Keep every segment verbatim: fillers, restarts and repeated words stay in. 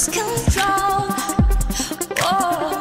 lose control. Whoa.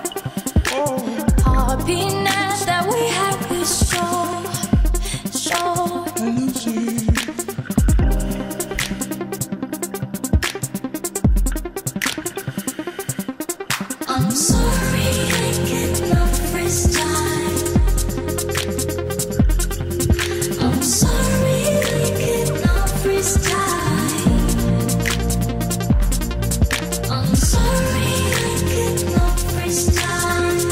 Happiness that we have is so, so elusive. I'm sorry I cannot freeze time. I'm sorry I cannot freeze time. I'm sorry I cannot freeze time.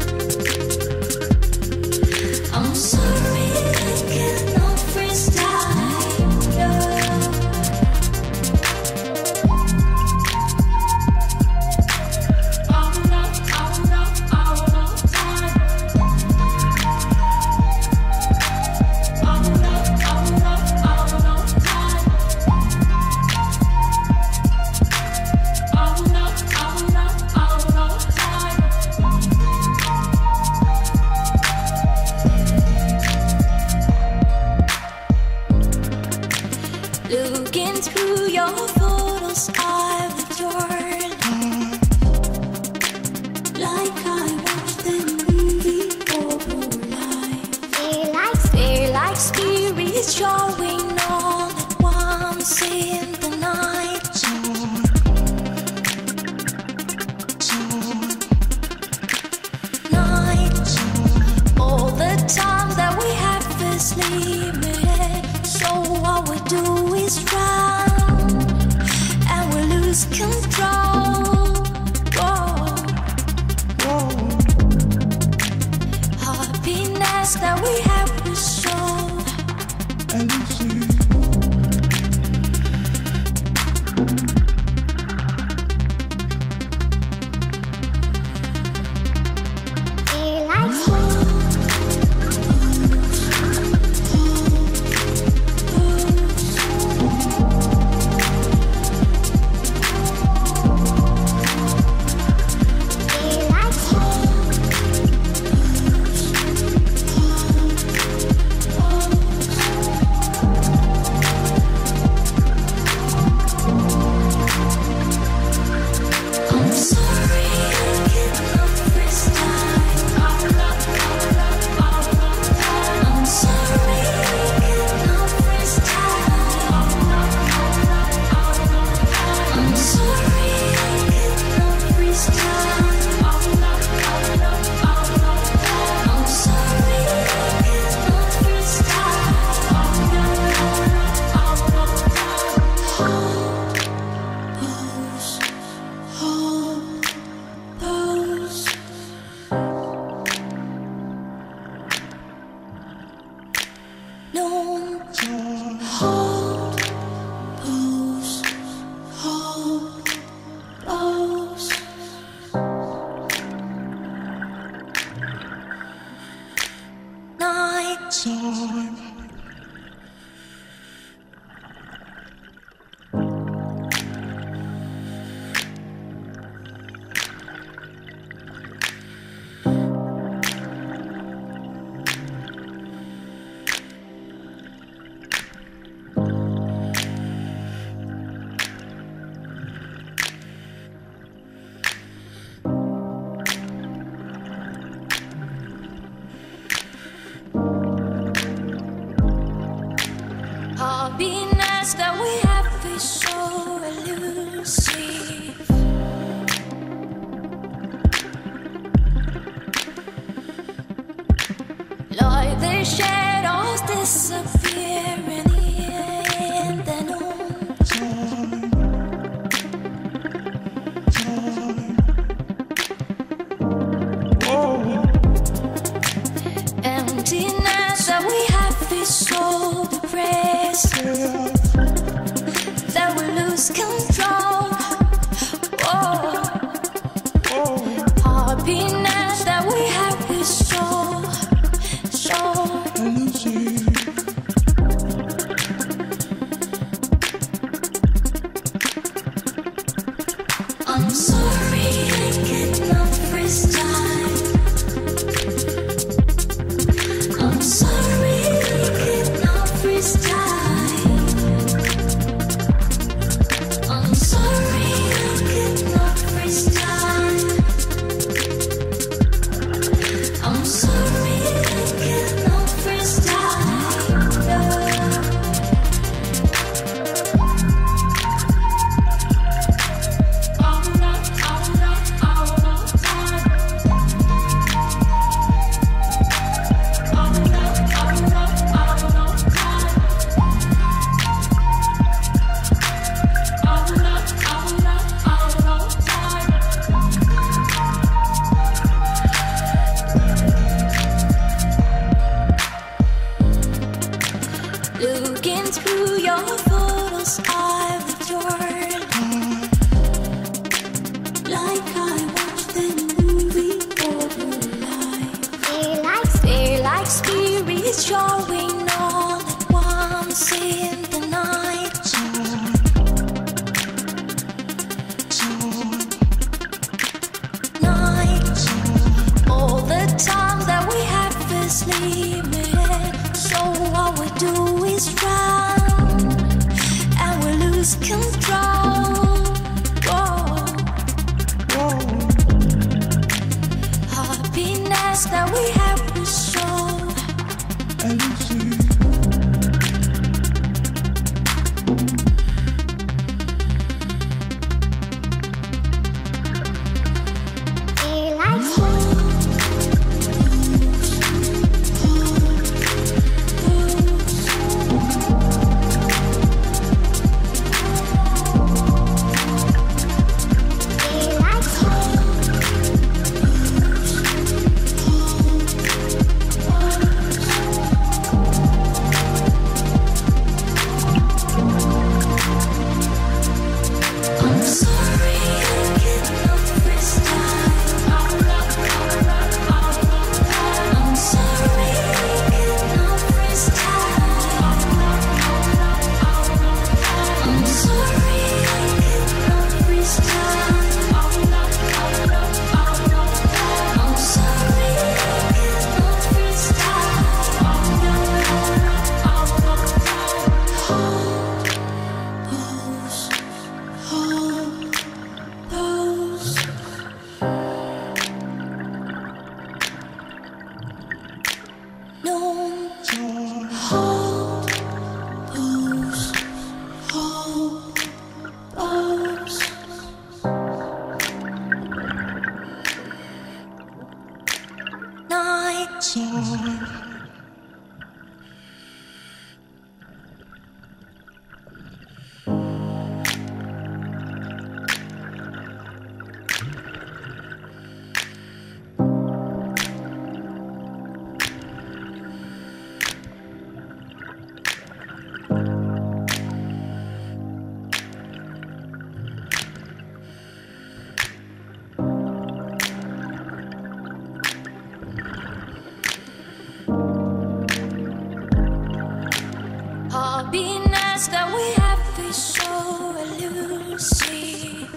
I'm sorry I cannot freeze time. No. Looking through your photos, I've adored, like I watched the movie over life. They're like, they're like spirits showing all at once in the night. Night. All the time that we have is limited, so what we do is run, and we lose control. Whoa. Whoa. Happiness that we have is so elusive. Feel like time. Happiness that we have is so elusive. Like the shadows disappearing in the noontime. Emptiness that we have is so depressive that we lose control. Whoa. Whoa. Happiness that we have is so, so elusive. I'm sorry I cannot freeze time. I'm sorry I cannot freeze time. I'm sorry I cannot Happiness that we have is so elusive.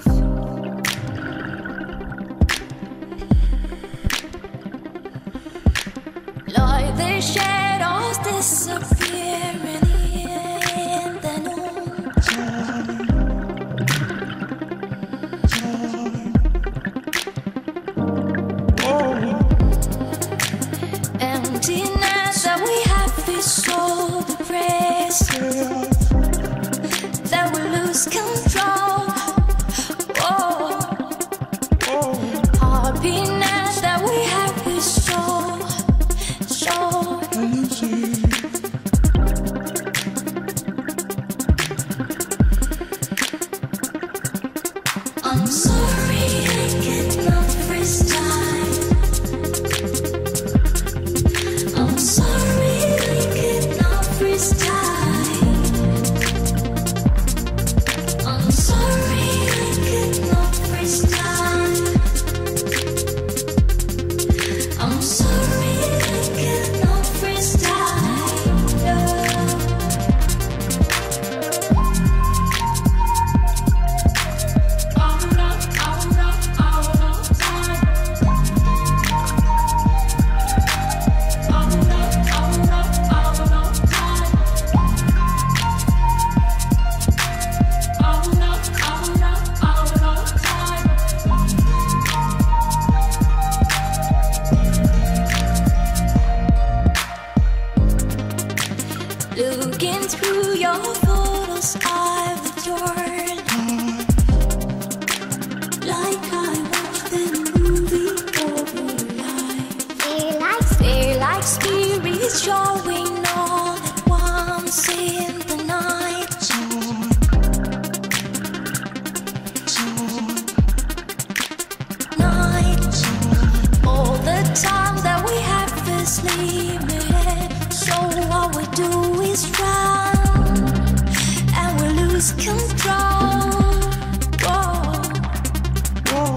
Like the shadows disappearing in the noontime. Emptiness that we have is so depressing that we lose control. Oh, happiness that we have is so, so elusive. I'm sorry I cannot freeze time. I'm sorry I cannot freeze time. I'm sorry I cannot freeze time. I'm sorry I cannot freeze time. Yeah. Out of, out of, out of time. Out of, out of, out of time. Out of, out of, out of time. Looking through your photos, I with your life, like I watched the movie of your life. They like, they like spirits showing all at once in the night. Night, all the time that we have is limited, so what we do is run, and we lose control. Whoa.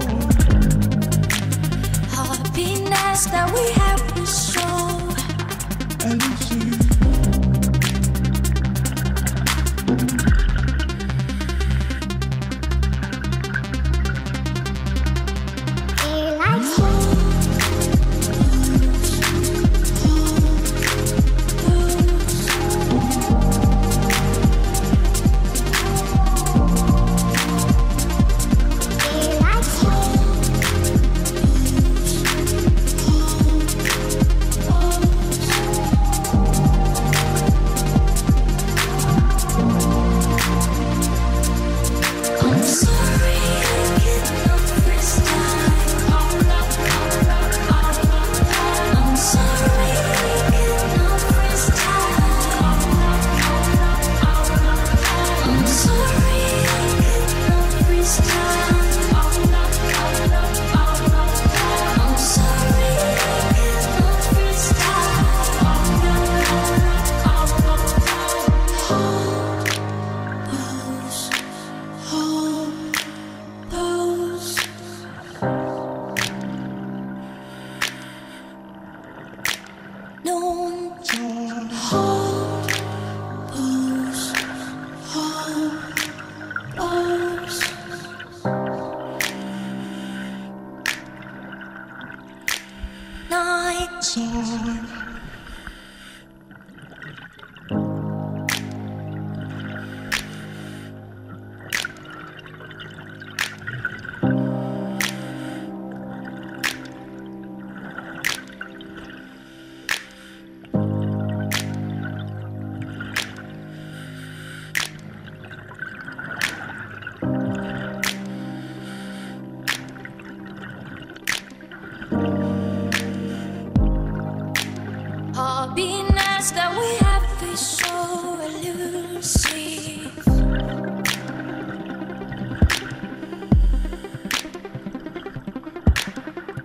Happiness that we have is so elusive. They like I'm sorry I cannot freeze time. I'm sorry I cannot freeze time. I'm sorry I cannot freeze time. I'm sorry I cannot freeze time. Hold, pose, don't hold, pose, hold, pose. Night time.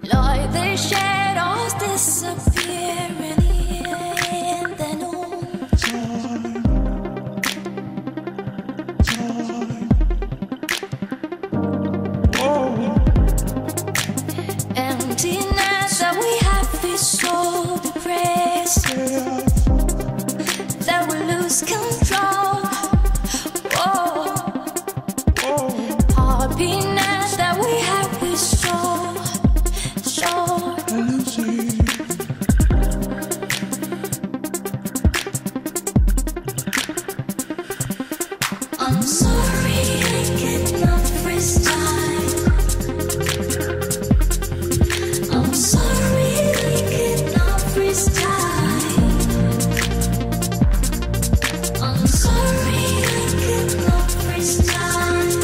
like the shadows disappearing in the noon. Emptiness that we have is so depressing that we lose control. Happiness that we have is so, so elusive. I'm sorry I cannot freeze time. I'm sorry I cannot freeze time. I'm sorry I cannot freeze time.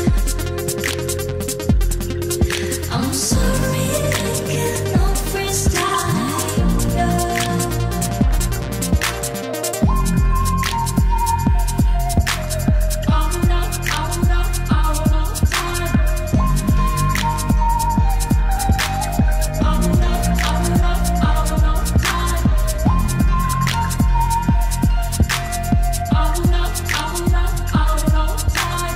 I'm sorry I cannot freeze time. No. Oh no, oh no, oh no time. Oh no, oh no, oh no time. Oh no, oh no, oh no time.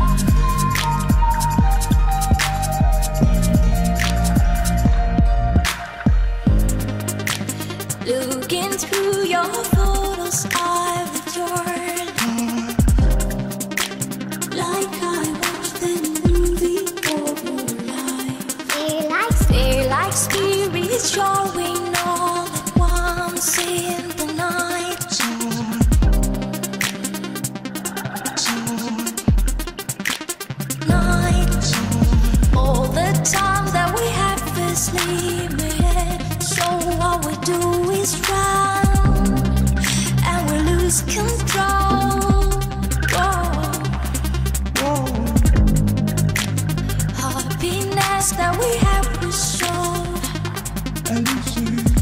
Looking through your photos, I've returned like I watched the movie of your life. Feel like, feel like spirits showing all at once in the night. Night. All the time that we have is limited, so what we do is run and we lose control. Whoa. Whoa. Happiness that we have is so elusive.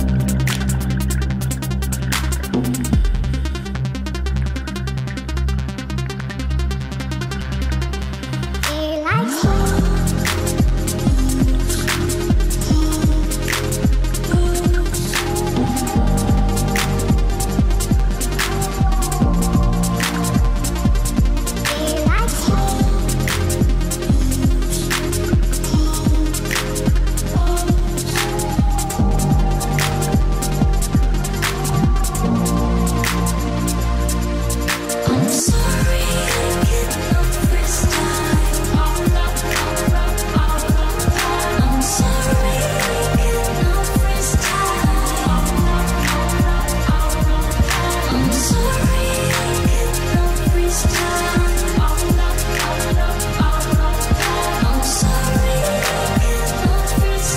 Feel like I'm sorry I cannot freeze time. I'm sorry I cannot freeze time. I'm sorry I cannot freeze time. I'm sorry I cannot freeze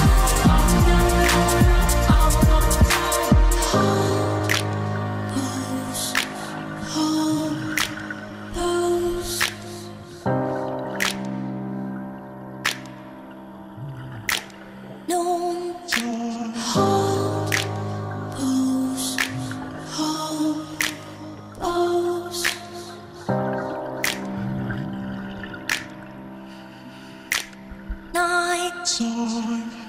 Hold, pose, hold, pose. Night.